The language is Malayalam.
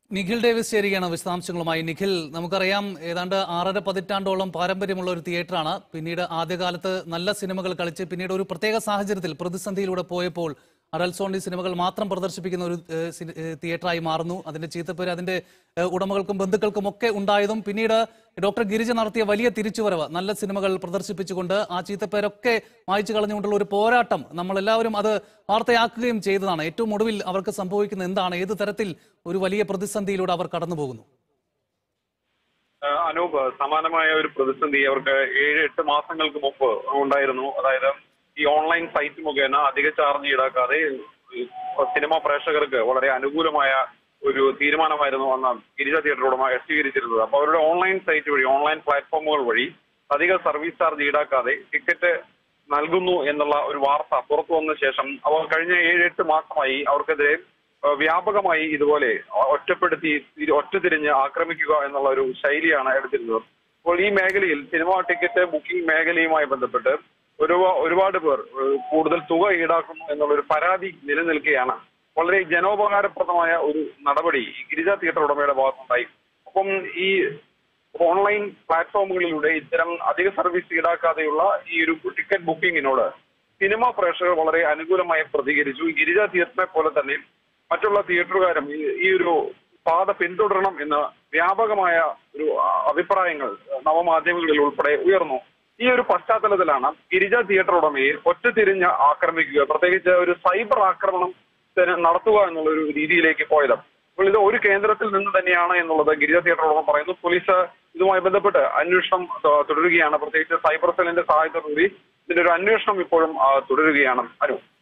നിഖിൽ ഡേവിസ് ചേരുകയാണ് വിശദാംശങ്ങളുമായി. നിഖിൽ, നമുക്കറിയാം ഏതാണ്ട് 6.5 പതിറ്റാണ്ടോളം പാരമ്പര്യമുള്ള ഒരു തിയേറ്ററാണ്. പിന്നീട് ആദ്യകാലത്ത് നല്ല സിനിമകൾ കളിച്ച് പിന്നീട് ഒരു പ്രത്യേക സാഹചര്യത്തിൽ പ്രതിസന്ധിയിലൂടെ പോയപ്പോൾ അഡൽട്സ് ഓൺലി സിനിമകൾ മാത്രം പ്രദർശിപ്പിക്കുന്ന ഒരു തിയേറ്ററായി മാറുന്നു. അതിന്റെ ചീത്തപ്പേര് അതിന്റെ ഉടമകൾക്കും ബന്ധുക്കൾക്കും ഒക്കെ ഉണ്ടായതും പിന്നീട് ഡോക്ടർ ഗിരിജ നടത്തിയ വലിയ തിരിച്ചുവരവ്, നല്ല സിനിമകൾ പ്രദർശിപ്പിച്ചുകൊണ്ട് ആ ചീത്തപ്പേരൊക്കെ മായ്ച്ചു കളഞ്ഞുകൊണ്ടുള്ള ഒരു പോരാട്ടം നമ്മളെല്ലാവരും അത് വാർത്തയാക്കുകയും ചെയ്തതാണ്. ഏറ്റവും ഒടുവിൽ അവർക്ക് സംഭവിക്കുന്ന എന്താണ്? ഏത് തരത്തിൽ ഒരു വലിയ പ്രതിസന്ധിയിലൂടെ അവർ കടന്നുപോകുന്നു? അനൂപ്, സമാനമായ ഒരു പ്രതിസന്ധി അവർക്ക് 7-8 മാസങ്ങൾക്ക് മുമ്പ് ഉണ്ടായിരുന്നു. അതായത് ഈ ഓൺലൈൻ സൈറ്റ് മുഖേന അധിക ചാർജ് ഈടാക്കാതെ സിനിമാ പ്രേക്ഷകർക്ക് വളരെ അനുകൂലമായ ഒരു തീരുമാനമായിരുന്നു അന്ന് ഗിരിജ തിയേറ്റർ ഉടമ സ്വീകരിച്ചിരുന്നത്. അപ്പൊ അവരുടെ ഓൺലൈൻ സൈറ്റ് വഴി, ഓൺലൈൻ പ്ലാറ്റ്ഫോമുകൾ വഴി അധിക സർവീസ് ചാർജ് ഈടാക്കാതെ ടിക്കറ്റ് നൽകുന്നു എന്നുള്ള ഒരു വാർത്ത പുറത്തു വന്ന ശേഷം അവർ കഴിഞ്ഞ 7-8 മാസമായി അവർക്കെതിരെ വ്യാപകമായി ഇതുപോലെ ഒറ്റതിരിഞ്ഞ് ആക്രമിക്കുക എന്നുള്ള ഒരു ശൈലിയാണ് എടുത്തിരുന്നത്. അപ്പോൾ ഈ മേഖലയിൽ സിനിമാ ടിക്കറ്റ് ബുക്കിംഗ് മേഖലയുമായി ബന്ധപ്പെട്ട് ഒരുപാട് പേർ കൂടുതൽ തുക ഈടാക്കുന്നു എന്നുള്ളൊരു പരാതി നിലനിൽക്കുകയാണ്. വളരെ ജനോപകാരപ്രദമായ ഒരു നടപടി ഈ ഗിരിജ തിയേറ്റർ ഉടമയുടെ ഭാഗത്തുണ്ടായി. അപ്പം ഈ ഓൺലൈൻ പ്ലാറ്റ്ഫോമുകളിലൂടെ ഇത്തരം അധിക സർവീസ് ഈടാക്കാതെയുള്ള ഈ ഒരു ടിക്കറ്റ് ബുക്കിങ്ങിനോട് സിനിമാ പ്രേക്ഷകർ വളരെ അനുകൂലമായി പ്രതികരിച്ചു. ഗിരിജ തിയേറ്ററിനെ പോലെ തന്നെ മറ്റുള്ള തിയേറ്ററുകാരും ഈ ഒരു പാത പിന്തുടരണം എന്ന വ്യാപകമായ ഒരു അഭിപ്രായങ്ങൾ നവമാധ്യമങ്ങളിൽ ഉൾപ്പെടെ ഉയർന്നു. ഈ ഒരു പശ്ചാത്തലത്തിലാണ് ഗിരിജ തിയേറ്റർ ഉടമയെ ഒറ്റതിരിഞ്ഞ് ആക്രമിക്കുക, പ്രത്യേകിച്ച് ഒരു സൈബർ ആക്രമണം നടത്തുക എന്നുള്ള ഒരു രീതിയിലേക്ക് പോയത്. അപ്പോൾ ഇത് ഒരു കേന്ദ്രത്തിൽ നിന്ന് തന്നെയാണ് എന്നുള്ളത് ഗിരിജ തിയേറ്റർ ഉടമ പറയുന്നു. പോലീസ് ഇതുമായി ബന്ധപ്പെട്ട് അന്വേഷണം തുടരുകയാണ്. പ്രത്യേകിച്ച് സൈബർ സെല്ലിന്റെ സഹായത്തോടുകൂടി ഇതിന്റെ ഒരു അന്വേഷണം ഇപ്പോഴും തുടരുകയാണ്. അനു